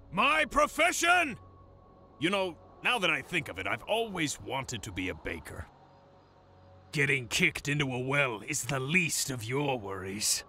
My profession! You know, now that I think of it, I've always wanted to be a baker. Getting kicked into a well is the least of your worries.